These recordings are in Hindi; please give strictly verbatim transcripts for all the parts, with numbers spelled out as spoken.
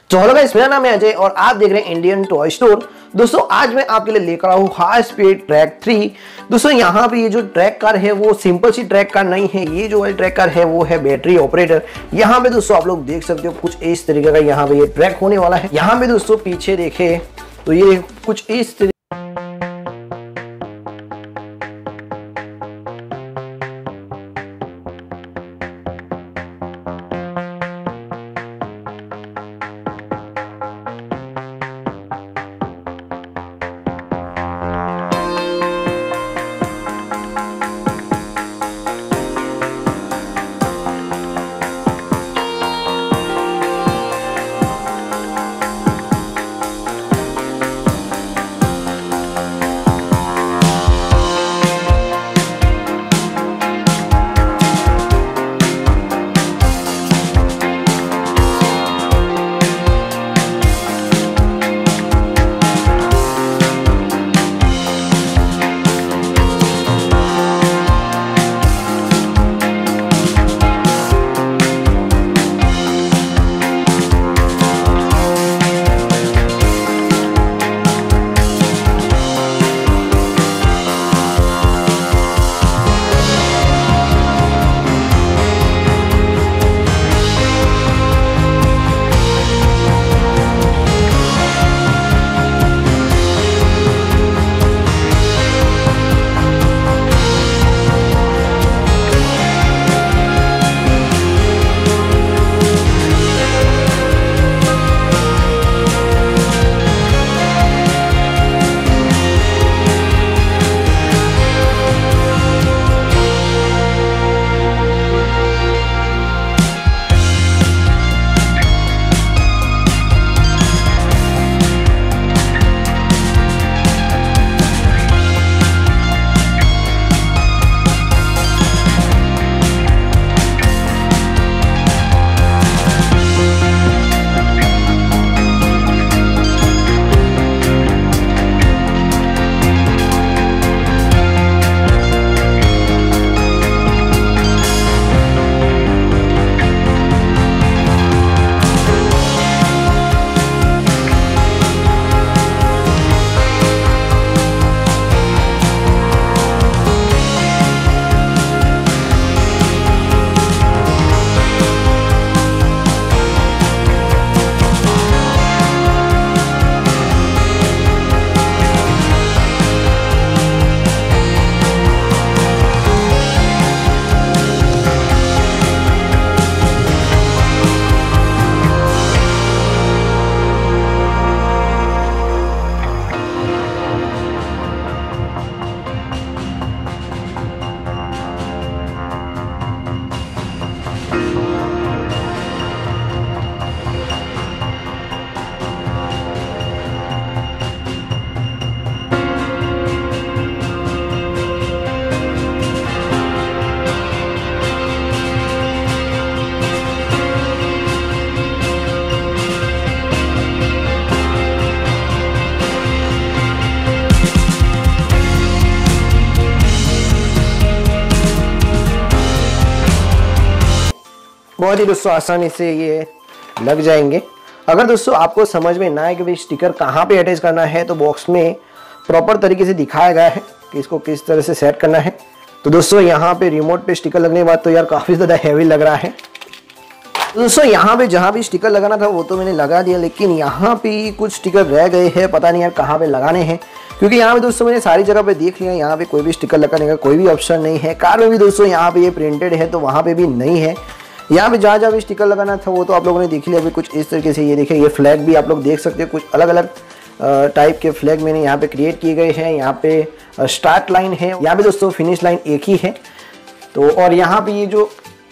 तो हेलो गाइस, मेरा नाम है अजय और आप देख रहे हैं इंडियन टॉय स्टोर। दोस्तों आज मैं आपके लिए लेकर आया हूँ हाई स्पीड ट्रैक थ्री। दोस्तों यहाँ पे ये जो ट्रैक कार है वो सिंपल सी ट्रैक कार नहीं है, ये जो ट्रैक कार है वो है बैटरी ऑपरेटर। यहाँ पे दोस्तों आप लोग देख सकते हो कुछ इस तरीके का यहाँ पे ये ट्रैक होने वाला है। यहाँ पे दोस्तों पीछे देखे तो ये कुछ इस तरीके बहुत ही दोस्तों आसानी से ये लग जाएंगे। अगर दोस्तों आपको समझ में ना आए कि भाई स्टिकर कहाँ पे अटैच करना है तो बॉक्स में प्रॉपर तरीके से दिखाया गया है कि इसको किस तरह से सेट करना है। तो दोस्तों यहाँ पे रिमोट पे स्टिकर लगने के बाद तो यार काफ़ी ज़्यादा हैवी लग रहा है। तो दोस्तों यहाँ पे जहाँ भी स्टिकर लगाना था वो तो मैंने लगा दिया, लेकिन यहाँ पे कुछ स्टिकर रह गए हैं, पता नहीं यार कहाँ पे लगाने हैं। क्योंकि यहाँ पे दोस्तों मैंने सारी जगह पे देख लिया, यहाँ पे कोई भी स्टिकर लगाने का कोई भी ऑप्शन नहीं है। कार में भी दोस्तों यहाँ पे ये प्रिंटेड है तो वहाँ पे भी नहीं है। यहाँ पे जहाँ जहाँ भी स्टिकर लगाना था वो तो आप लोगों ने देख लिया। अभी कुछ इस तरीके से ये देखिए, ये फ्लैग भी आप लोग देख सकते हैं। कुछ अलग अलग टाइप के फ्लैग मैंने यहाँ पे क्रिएट किए गए हैं। यहाँ पे स्टार्ट लाइन है, यहाँ पे दोस्तों फिनिश लाइन एक ही है। तो और यहाँ पे ये जो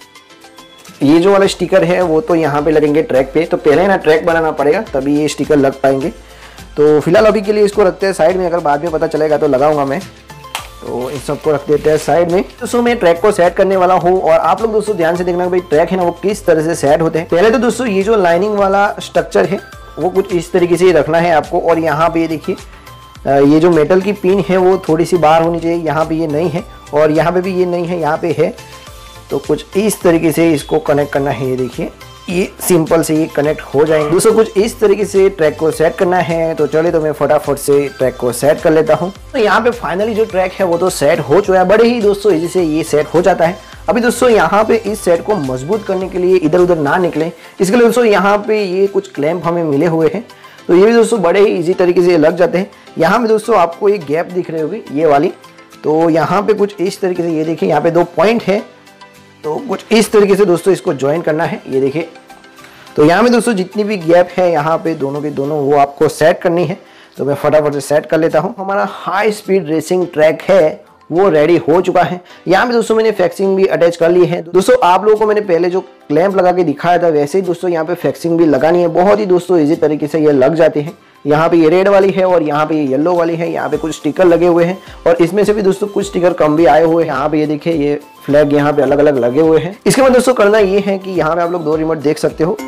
ये जो वाला स्टिकर है वो तो यहाँ पे लगेंगे ट्रैक पे। तो पहले ना ट्रैक बनाना पड़ेगा तभी ये स्टिकर लग पाएंगे। तो फिलहाल अभी के लिए इसको रखते हैं साइड में, अगर बाद में पता चलेगा तो लगाऊंगा मैं। तो इन सबको रख देते हैं साइड में। दोस्तों मैं ट्रैक को सेट करने वाला हूँ और आप लोग दोस्तों ध्यान से देखना भाई ट्रैक है ना वो किस तरह से सेट होते हैं। पहले तो दोस्तों ये जो लाइनिंग वाला स्ट्रक्चर है वो कुछ इस तरीके से रखना है आपको। और यहाँ पे ये देखिए ये जो मेटल की पिन है वो थोड़ी सी बाहर होनी चाहिए, यहाँ पे ये नहीं है और यहाँ पे भी ये नहीं है, यहाँ पे है। तो कुछ इस तरीके से इसको कनेक्ट करना है। ये देखिए ये सिंपल से ये कनेक्ट हो जाएंगे। दोस्तों कुछ इस तरीके से ट्रैक को सेट करना है, तो चलिए तो मैं फटाफट से ट्रैक को सेट कर लेता हूँ। तो यहाँ पे फाइनली जो ट्रैक है वो तो सेट हो चुका है, बड़े ही दोस्तों इजी से ये सेट हो जाता है। अभी दोस्तों यहाँ पे इस सेट को मजबूत करने के लिए इधर उधर ना निकले, इसके लिए दोस्तों यहाँ पे ये कुछ क्लैंप हमें मिले हुए हैं, तो ये भी दोस्तों बड़े ही इजी तरीके से लग जाते हैं। यहाँ पे दोस्तों आपको एक गैप दिख रही होगी ये वाली, तो यहाँ पे कुछ इस तरीके से ये देखिए यहाँ पे दो पॉइंट है, तो कुछ इस तरीके से दोस्तों इसको ज्वाइन करना है। ये देखिए, तो यहाँ में दोस्तों जितनी भी गैप है यहाँ पे दोनों के दोनों वो आपको सेट करनी है, तो मैं फटाफट से सेट कर लेता हूँ। हमारा हाई स्पीड रेसिंग ट्रैक है वो रेडी हो चुका है। यहाँ पे दोस्तों मैंने फैक्सिंग भी अटैच कर ली है। दोस्तों आप लोगों को मैंने पहले जो क्लैंप लगा के दिखाया था वैसे ही दोस्तों यहाँ पे फैक्सिंग भी लगानी है, बहुत ही दोस्तों इजी तरीके से ये लग जाते हैं। यहाँ पे ये रेड वाली है और यहाँ पे ये येलो वाली है, यहाँ पे कुछ स्टिकर लगे हुए हैं और इसमें से भी दोस्तों कुछ स्टिकर कम भी आए हुए हैं। यहाँ पे ये देखिए ये फ्लैग यहाँ पे अलग अलग लगे हुए हैं। इसके बाद दोस्तों करना ये है कि यहाँ पे आप लोग दो रिमोट देख सकते हो।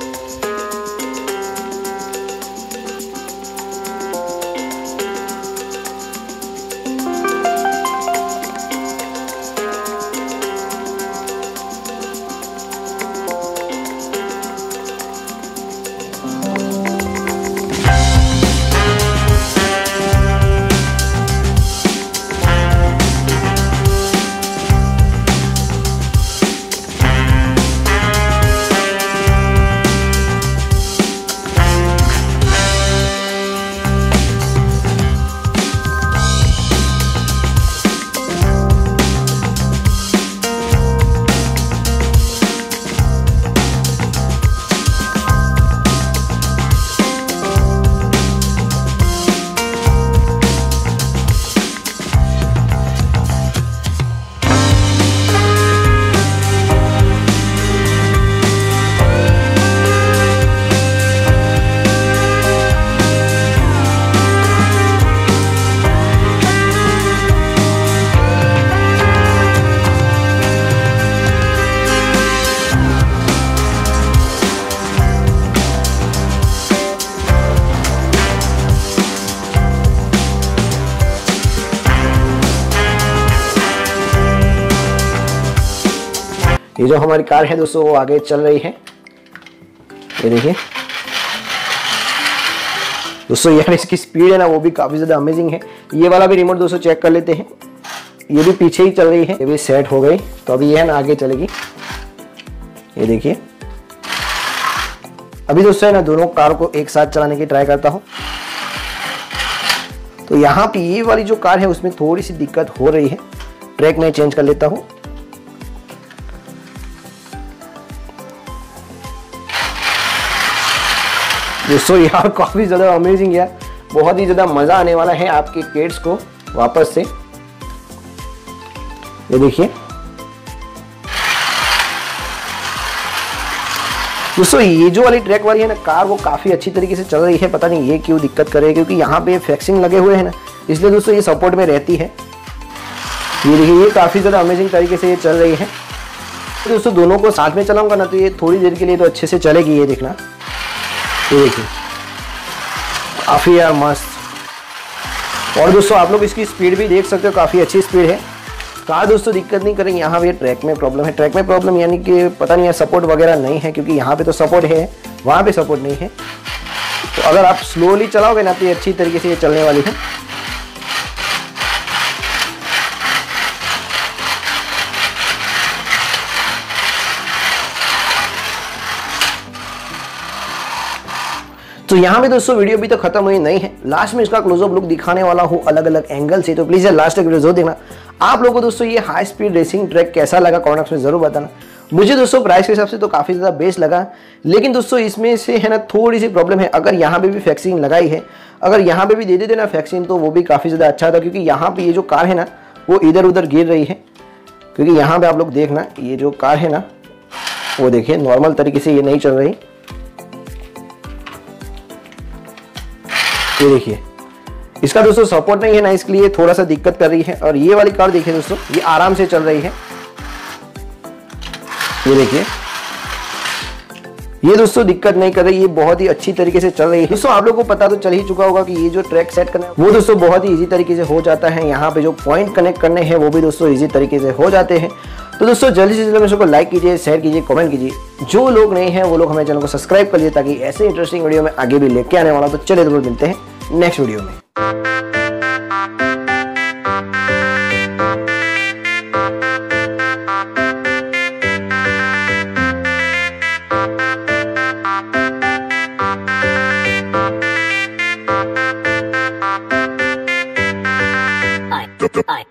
ये जो हमारी कार है दोस्तों वो आगे चल रही है, ये देखिए दोस्तों यार इसकी स्पीड है ना वो भी काफी ज्यादा अमेजिंग है। ये वाला भी रिमोट दोस्तों चेक कर लेते हैं, ये भी पीछे ही चल रही है, ये भी सेट हो गई, तो अभी ये है ना आगे चलेगी। ये देखिए अभी दोस्तों है ना दोनों कार को एक साथ चलाने की ट्राई करता हूँ। तो यहाँ पे ये वाली जो कार है उसमें थोड़ी सी दिक्कत हो रही है, ट्रैक में चेंज कर लेता हूँ। दोस्तों यार काफी ज्यादा अमेजिंग यार, बहुत ही ज्यादा मजा आने वाला है आपके किड्स को वापस से। ये देखिए दोस्तों ये जो वाली ट्रैक वाली है ना कार वो काफी अच्छी तरीके से चल रही है, पता नहीं ये क्यों दिक्कत करे, क्योंकि यहाँ पे फैक्सिंग लगे हुए हैं ना इसलिए दोस्तों ये सपोर्ट में रहती है। ये देखिए ये काफी ज्यादा अमेजिंग तरीके से ये चल रही है। तो दोस्तों दोनों को साथ में चलाऊंगा ना तो ये थोड़ी देर के लिए तो अच्छे से चलेगी। ये देखना, ये देखिए काफी यार मस्त। और दोस्तों आप लोग इसकी स्पीड भी देख सकते हो, काफी अच्छी स्पीड है। कार दोस्तों दिक्कत नहीं करेंगे। यहाँ पे ट्रैक में प्रॉब्लम है, ट्रैक में प्रॉब्लम यानी कि पता नहीं है सपोर्ट वगैरह नहीं है, क्योंकि यहाँ पे तो सपोर्ट है वहाँ पे सपोर्ट नहीं है। तो अगर आप स्लोली चलाओगे ना तो ये अच्छी तरीके से ये चलने वाली है। तो यहाँ पे दोस्तों वीडियो अभी तो खत्म हुई नहीं है, लास्ट में इसका क्लोजअप लुक दिखाने वाला हूँ अलग अलग एंगल से, तो प्लीज लास्ट तक वीडियो जरूर देखना। आप लोगों को दोस्तों ये हाई स्पीड रेसिंग ट्रैक कैसा लगा कमेंट्स में जरूर बताना। मुझे दोस्तों प्राइस के हिसाब से तो काफी ज्यादा बेस्ट लगा, लेकिन दोस्तों इसमें से है ना थोड़ी सी प्रॉब्लम है। अगर यहाँ पे भी फैक्सिंग लगाई है, अगर यहाँ पे भी दे देते ना फैक्सिंग तो वो भी काफी ज्यादा अच्छा था, क्योंकि यहाँ पे ये जो कार है ना वो इधर उधर गिर रही है। क्योंकि यहाँ पे आप लोग देखना ये जो कार है ना वो देखिए नॉर्मल तरीके से ये नहीं चल रही। ये देखिए इसका दोस्तों सपोर्ट नहीं है ना, इसके लिए थोड़ा सा दिक्कत कर रही है। और ये वाली कार देखिए दोस्तों ये आराम से चल रही है। ये देखिए ये दोस्तों दिक्कत नहीं कर रही, ये बहुत ही अच्छी तरीके से चल रही है। दोस्तों आप लोगों को पता तो चल ही चुका होगा कि ये जो ट्रैक सेट करना है वो दोस्तों बहुत ही इजी तरीके से हो जाता है। यहाँ पे जो पॉइंट कनेक्ट करने हैं वो भी दोस्तों इजी तरीके से हो जाते हैं। तो दोस्तों जल्दी से जल्दी को लाइक कीजिए, शेयर कीजिए, कमेंट कीजिए। जो लोग नए हैं वो लोग हमारे चैनल को सब्सक्राइब कर लीजिए ताकि ऐसे इंटरेस्टिंग वीडियो में आगे भी लेके आने वाला। तो चलिए दोस्तों मिलते हैं नेक्स्ट वीडियो में। I